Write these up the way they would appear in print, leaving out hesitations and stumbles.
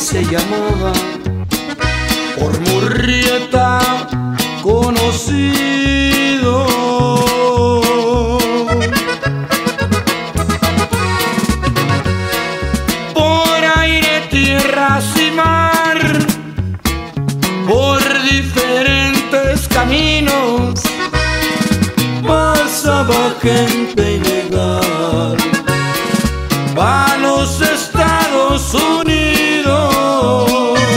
se llamaba por Murrieta conocido. Por aire, tierras y mar, por diferentes caminos, pasaba gente ilegal a los Estados Unidos.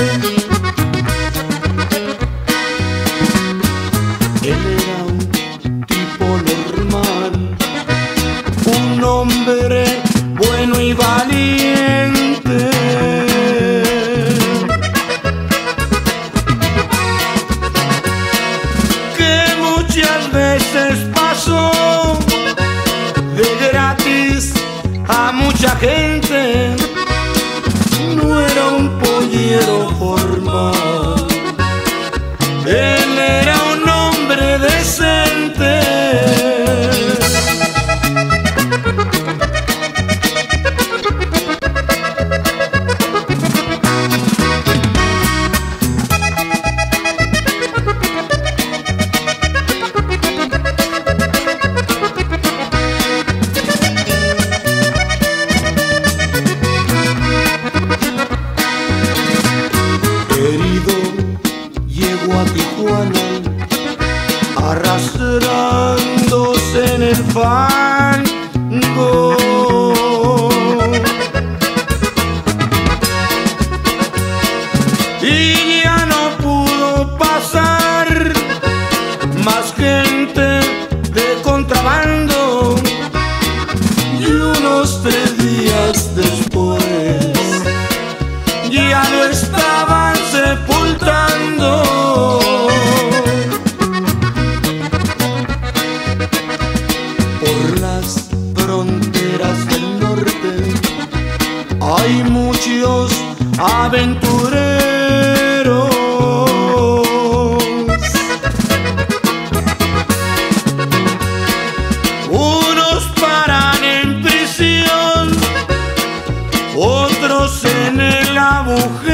Él era un tipo normal, un hombre bueno y valiente, que muchas veces pasó de gratis a mucha gente. No era un pollero formal, él era un hombre decente. Herido, llegó a Tijuana, arrastrándose en el fango. Y ya no pudo pasar más gente de contrabando. Y unos 3 días después ya lo estaban sepultando. Por las fronteras del norte hay muchos aventureros. Unos paran en prisión, otros en el agujero.